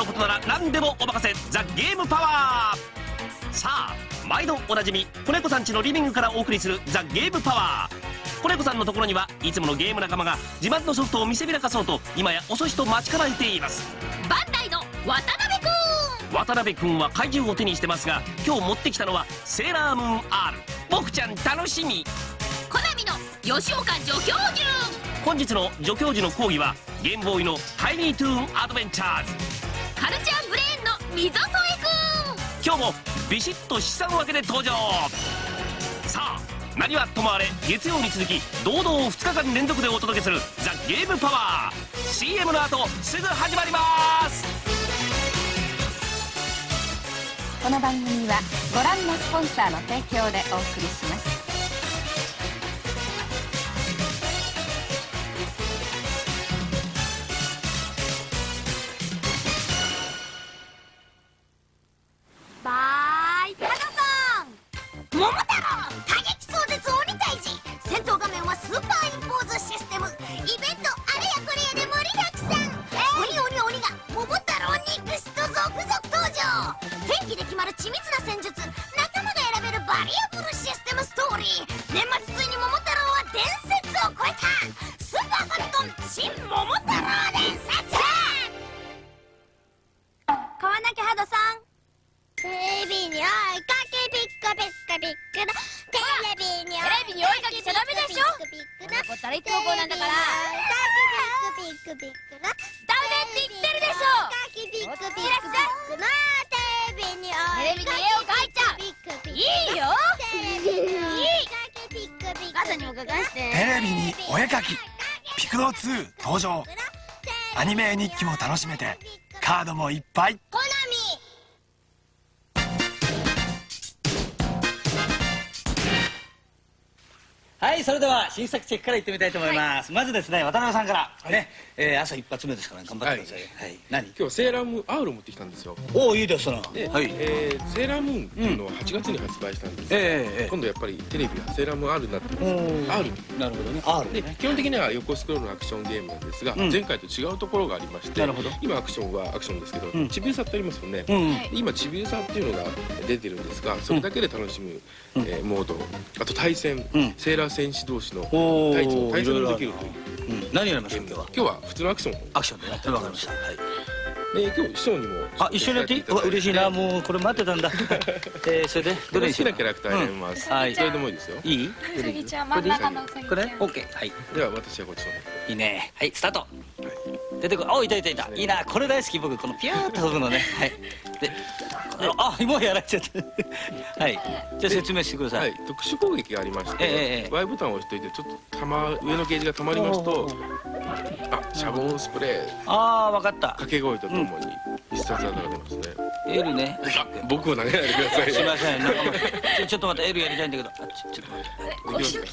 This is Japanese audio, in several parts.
のことなら何でもお任せ、ザ・ゲームパワー。さあ毎度おなじみ子猫さん家のリビングからお送りするザ・ゲームパワー。子猫さんのところにはいつものゲーム仲間が自慢のソフトを見せびらかそうと今や遅しと待ち構えています。 バンダイの渡辺くん。 渡辺くんは怪獣を手にしてますが、今日持ってきたのはセーラームーン R。 僕ちゃん楽しみ。 コナミの吉岡助教授。 本日の助教授の講義はゲームボーイのタイニートゥーンアドベンチャーズ。 カルチャーブレーンの溝添くん。 今日もビシッと資産分けで登場。さあ何はともあれ月曜に続き堂々2日間連続でお届けするザ・ゲームパワー。 CM の後すぐ始まります。 この番組はご覧のスポンサーの提供でお送りします。 バーイタナさん。桃太郎過激壮絶鬼退治。戦闘画面はスーパーインポーズシステム。イベントあれやこれやで盛りだくさん。鬼が桃太郎にグスと続々登場。天気で決まる緻密な戦術、仲間が選べるバリアブルシステムストーリー。年末ついに桃太郎は伝説を超えた。スーパーファミコン新桃太郎伝説。買わなきゃハドさん。テレビに追いかけビックビックビックだ。テレビに追いかけちゃダメでしょ。こったらいつもこうなんだから。ビックビックだ。ダメって言ってるでしょ。いらっしゃい。テレビに絵を描いちゃう。いいよ。朝にお伺いして。 テレビにお絵描きピクドー2登場。アニメ日記も楽しめてカードもいっぱい。 コナミ。 はい、それでは新作チェックからいってみたいと思います。まずですね、渡辺さんからね、朝一発目ですから頑張ってください。はい、何？ 今日セーラームーン R を持ってきたんですよ。 おお、いいですな。はい。 セーラームーンっていうのは8月に発売したんです。今度やっぱりテレビはセーラームーン R になってます。R。 なるほどね。R で基本的には横スクロールのアクションゲームなんですが、前回と違うところがありまして、今アクションはアクションですけど、ちびうさってありますよね。今ちびうさっていうのが出てるんですが、それだけで楽しむモード、あと対戦、セーラー戦士同士の対戦もできるという。 何やりますか今日は？ 普通のアクション。 アクションでね。わかりました。はい。 で今日師匠にも一緒にやっていい？嬉しいな、もうこれ待ってたんだ。それでどれ好きなキャラクター選びます。はい。それでもいいですよ。いい？ うさぎちゃん、真ん中のうさぎちゃん。 これ？オッケー。はい。 では私はこっちの方。 いいね。はい、スタート。出てこい。お、いたいたいた。いいな、これ大好き僕。このピューッと飛ぶのね。はい。で、もうやられちゃった。はい。じゃあ説明してください。 特殊攻撃がありまして、Y ボタンを押しておいてちょっと上のゲージが溜まりますと、シャボンスプレー。 ああ、わかった。 掛け声とともに必殺技が出ますね。 L ね。 僕を投げないでください。 すみません。ちょっと待って、L やりたいんだけど。ちょっと待って。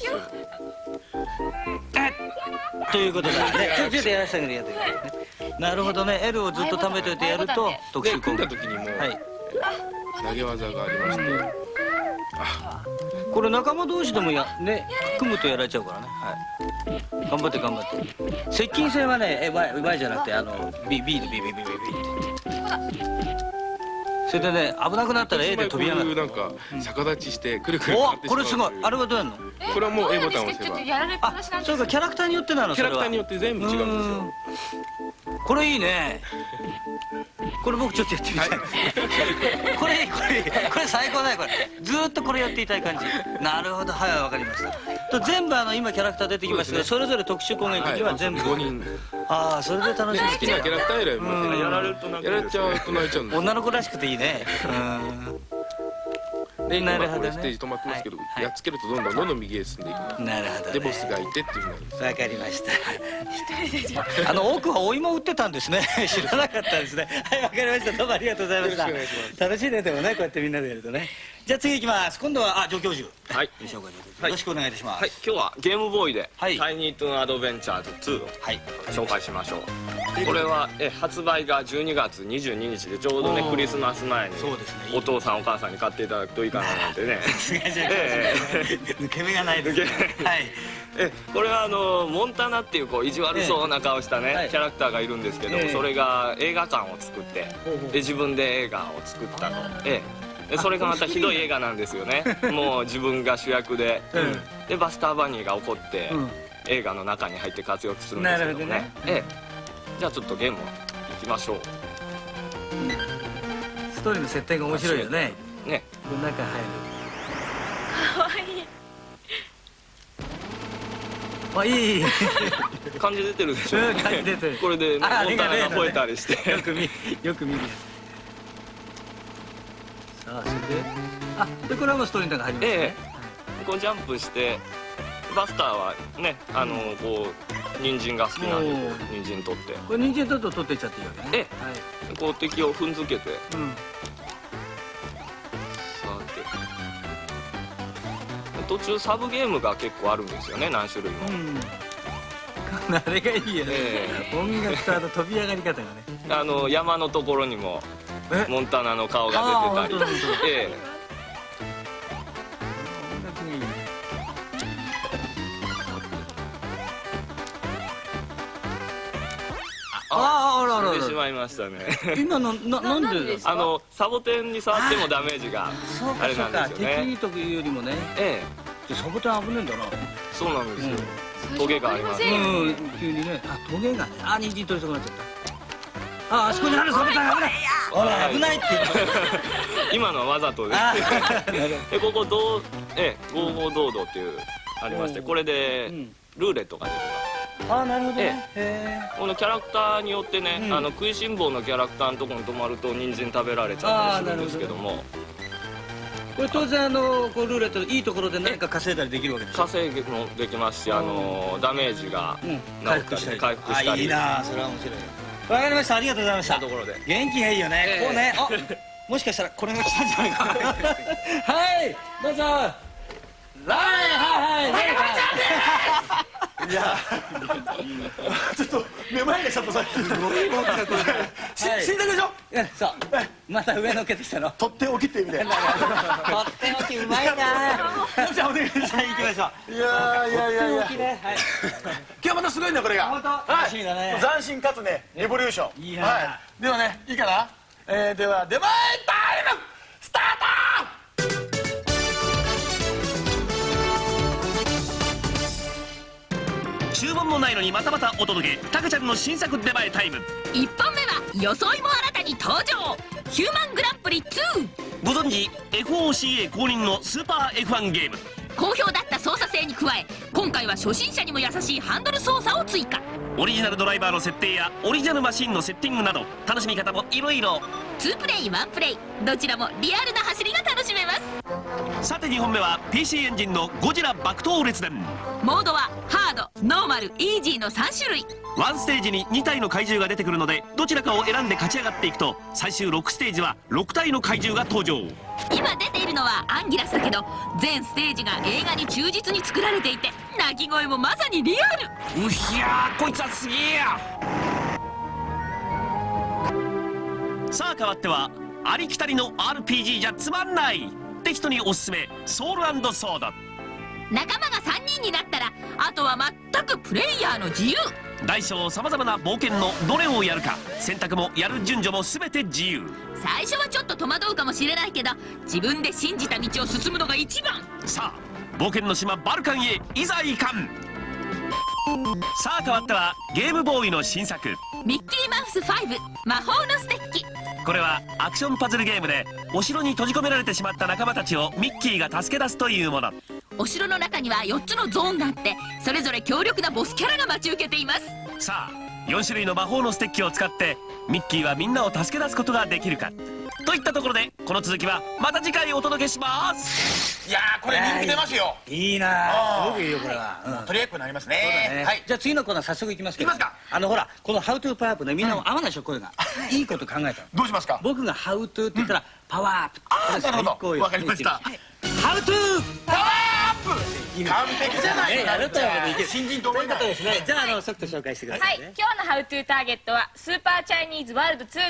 ということで、ちょっとやらせてあげるやつ。なるほどね。L をずっと貯めておいてやると特殊攻撃。 組んだ時にも投げ技がありまして。 これ仲間同士でも組むとやられちゃうからね。はい。頑張って頑張って。接近戦はね、Y じゃなくてB でビビビビビって。それでね、危なくなったら A で飛び上がる。 なんか逆立ちしてくるくる回ってしまう。 これすごい。あれはどうやるの？ これはもう A ボタンを押せば。 そうか、キャラクターによってなの。 キャラクターによって全部違うんですよ。 これいいね。これ僕ちょっとやってみたい。これ最高だよ。これずーっとこれやっていたい感じ。なるほど、はい、わかりました。全部今キャラクター出てきましたけど、それぞれ特殊攻撃には全部 5人。 ああ、それで楽しみ。 好きなキャラクター選びます。やられちゃうと泣いちゃうんです。 女の子らしくていいね。 で今これステージ止まってますけど、やっつけるとどんどん右へ進んでいきます。 なるほど。 でボスがいてっていうふうになるんです。 わかりました。奥はお芋売ってたんですね。知らなかったですね。はい、わかりました。どうもありがとうございました。楽しいね、でもね、こうやってみんなでやるとね。じゃあ次いきます。今度は助教授。はい。よろしくお願いいたします。 はい、今日はゲームボーイでタイニートゥーンアドベンチャーズ2を紹介しましょう。これは発売が12月22日でちょうどねクリスマス前にお父さんお母さんに買っていただくといいかななんてね。 抜け目がないですね。はい。 これはモンタナっていう意地悪そうな顔したねキャラクターがいるんですけども、それが映画館を作ってで自分で映画を作ったと。それがまたひどい映画なんですよね。もう自分が主役でバスターバニーが怒って映画の中に入って活躍するんですけどもね。じゃあちょっとゲームいきましょう。 ストーリーの設定が面白いよね。ね、中入る。 かわいい。 あ、いい感じ出てるでしょ。 感じ出てる。 これでモンタナが吠えたりして。 よく見るやつ。さあ、それでこれはもうストーリーの中入りますね。 こうジャンプしてバスターはねこう人参が好きなんで人参取ってこれ人参取っていっちゃっていいわけね。 こう敵を踏んづけてさて途中サブゲームが結構あるんですよね、何種類も。 あれがいいよね、音楽と飛び上がり方がね。 山のところにもモンタナの顔が出てたり。出てしまいましたね。 今のなんでですか？ サボテンに触ってもダメージがあれなんですよね。 敵というよりもね。サボテン危ねえんだな。 そうなんですよ。トゲがあります。 急にね。トゲがね。人参取り損なっちゃった。あそこにあるサボテン危ない。危ないって今のはわざとです。ここ55ドードっていうありまして、これでルーレットができます。 なるほどね。 このキャラクターによってね、食いしん坊のキャラクターのところに止まると人参食べられちゃったりするんですけども、 これ当然こうルーレットいいところで何か稼いだりできるわけですか？ 稼ぎもできますし、ダメージが回復したり。いいな、それは面白い。わかりました、ありがとうございました。元気がいいよね。こうね、もしかしたらこれが来たんじゃないか。はい、どうぞ。 いやちょっとめまいがしちゃったさっき。死んだでしょ。 そうまた上のっけてきたの。 とっておきって意味で。とっておきうまいな。 じゃあお願いします。 行きましょう。 いや今日はまたすごいんだこれが。 本当楽しみだね。 斬新かつねレボリューション。いいな。ではね、いいかな。では出前タイムスタート。 注文もないのにまたまたお届け、タカちゃんの新作出前タイム。 1本目は装いも新たに登場、ヒューマングランプリ2。 ご存知 FOCA 公認のスーパー F1 ゲーム。 好評だった操作性に加え、今回は初心者にも優しいハンドル操作を追加。 オリジナルドライバーの設定やオリジナルマシンのセッティングなど楽しみ方もいろいろ。 2プレイ1プレイどちらもリアルな走りが楽しめます。 さて2本目は PC エンジンのゴジラ爆闘列伝。 モードはハード、ノーマル、イージーの3種類。 1ステージに2体の怪獣が出てくるので、どちらかを選んで勝ち上がっていくと、最終6ステージは6体の怪獣が登場。 今出ているのはアンギラスだけど、全ステージが映画に忠実に作られていて、鳴き声もまさにリアル。 うひゃー、こいつはすげえや。さあ変わっては、ありきたりの RPG じゃつまんないって人におすすめ、ソウル&ソード。 仲間が3人になったら、あとは全くプレイヤーの自由。 大小さまざまな冒険のどれをやるか、選択もやる順序も全て自由。 最初はちょっと戸惑うかもしれないけど、自分で信じた道を進むのが一番。 さあ冒険の島バルカンへいざ行かん。さあ変わってはゲームボーイの新作、 ミッキーマウス5魔法のステッキ。 これはアクションパズルゲームで、お城に閉じ込められてしまった仲間たちをミッキーが助け出すというもの。 お城の中には4つのゾーンがあって、それぞれ強力なボスキャラが待ち受けています。 さあ4種類の魔法のステッキを使ってミッキーはみんなを助け出すことができるかといったところで、この続きはまた次回お届けします。 いやーこれ人気出ますよ。 いいな、すごくいいよこれは。 取り合いっこになりますね。はい、 じゃあ次のコーナー早速いきますけど。 いきますか。 ほらこの「How to パワーアップ」ね、みんなも合わないでしょ声が。いいこと考えたの。 どうしますか。 僕が「How to」って言ったら「パワーアップ」。 ああなるほど、わかりました。 How to パワーアップ。完璧じゃないやるということでいける。 新人と思いないですね。じゃあソフト紹介してくださいね。 今日の「How to ターゲット」はスーパーチャイニーズワールド2です。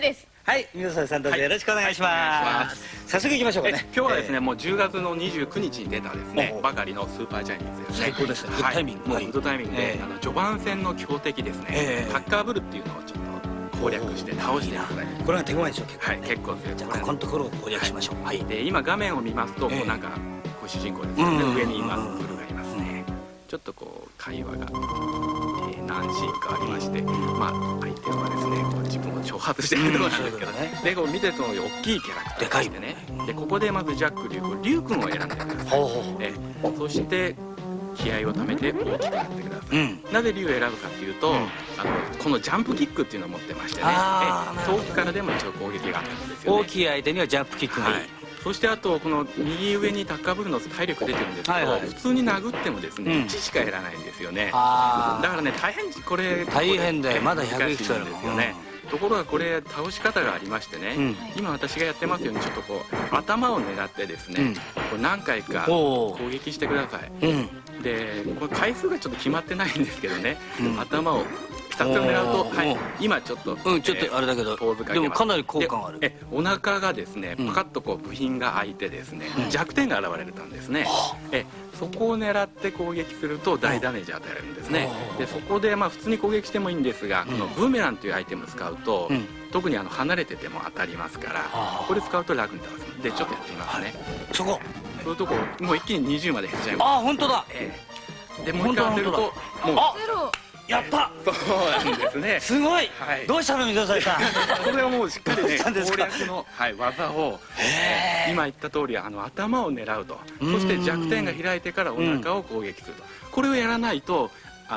はい、水沢さんどうぞよろしくお願いします。早速行きましょうかね。 今日はですね、もう10月の29日に出たですねばかりのスーパージャイニーズですね。 最高ですね。グッドタイミング。 グッドタイミングで序盤戦の強敵ですね、タッカーブルっていうのをちょっと攻略して倒していただいて、 これが手強いでしょう。 はい、結構強い。 じゃあここのところを攻略しましょう。 はい。で今画面を見ますと、こうなんかこう主人公ですね、上に今ブルがいますね。ちょっとこう会話が何シーンかありまして、まあ相手はですねこう自分を挑発しているところなんですけど、でこう見てると大きいキャラクターでね、でここでまずジャック・リュウ君を選んでください。そして気合をためて大きくなってください。なぜリュウを選ぶかっていうと、このジャンプキックっていうのを持ってましてね、遠くからでも一応攻撃があるんですよね。 大きい相手にはジャンプキックがいい。 そしてあとこの右上にタッカーブルの体力出てるんですけど、普通に殴ってもですね1しか減らないんですよね。だからね大変これ大変でまだ100いくつあるんですよね。ところがこれ倒し方がありましてね、今私がやってますようにちょっとこう頭を狙ってですねこう何回か攻撃してください。でこれ回数がちょっと決まってないんですけどね、頭を2つを狙うと、はい、今ちょっとちょっとあれだけどでもかなり効果がある。 お腹がですねパカッとこう部品が開いてですね弱点が現れたんですね。そこを狙って攻撃すると大ダメージを与えるんですね。でそこでまあ普通に攻撃してもいいんですが、このブーメランというアイテムを使うと特に離れてても当たりますから、これ使うと楽に倒す。でちょっとやってみますね。 そこそういうとこもう一気に20まで減っちゃいます。 あ、本当だ。 でもう一回当てるともうやった。 そうなんですね。 すごい。どうしたの水沢さん。 これはもうしっかりね攻略の技を今言った通り頭を狙うと、そして弱点が開いてからお腹を攻撃すると、これをやらないと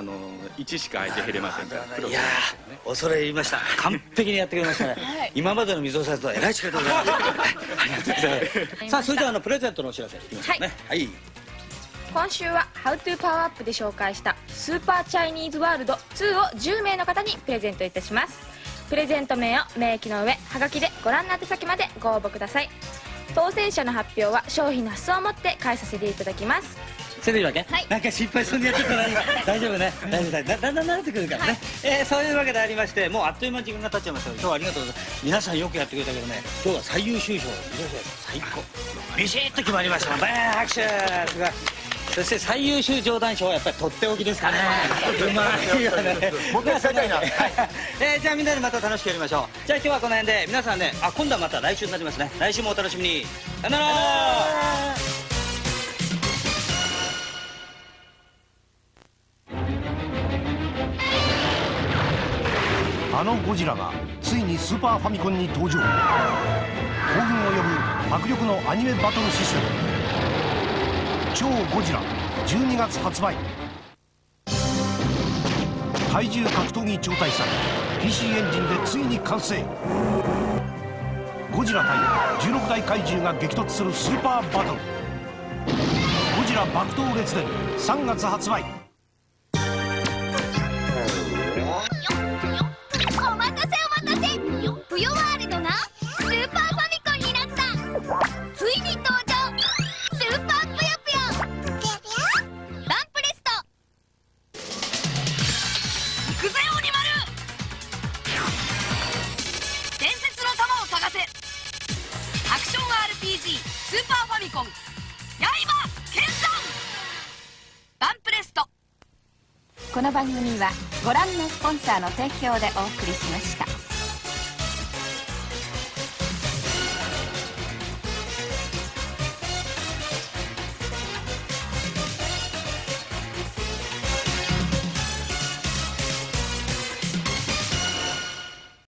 1しか相手減れませんから。 いやー恐れ入りました。完璧にやってくれましたね。今までの水沢さんとはえらい違いでございます。ありがとうございます。さあそれではプレゼントのお知らせいきましょうね。はい。 今週は「How to パワーアップ」で紹介した「スーパーチャイニーズワールド2」を10名の方にプレゼントいたします。プレゼント名を明記の上はがきでご覧の宛先までご応募ください。当選者の発表は商品の発送をもって返させていただきます。 それでいいわけ？なんか心配そうにやってたら大丈夫ね。大丈夫だ。だんだん慣れてくるからね。そういうわけでありまして、もうあっという間に時間が経っちゃいましたので、今日はありがとうございます。皆さんよくやってくれたけどね、今日は最優秀賞最高ビシッと決まりました。拍手。すごい。そして最優秀上段賞はやっぱりとっておきですかね。うまいよね。もう一回使いたいな。じゃあみんなでまた楽しくやりましょう。じゃあ今日はこの辺で皆さんね、今度はまた来週になりますね。来週もお楽しみに。さよなら。 あのゴジラがついにスーパーファミコンに登場。興奮を呼ぶ迫力のアニメバトルシステム超ゴジラ12月発売。怪獣格闘技超大作 PC エンジンでついに完成。ゴジラ対16大怪獣が激突するスーパーバトルゴジラ爆闘列伝3月発売。 お待たせぷよワールドがスーパーファミコンになった。ついに登場スーパーぷよぷよバンプレスト。 行くぜ鬼丸。伝説の玉を探せ。アクション RPG スーパーファミコン刃剣山バンプレスト。 この番組はご覧のスポンサーの提供でお送りしました。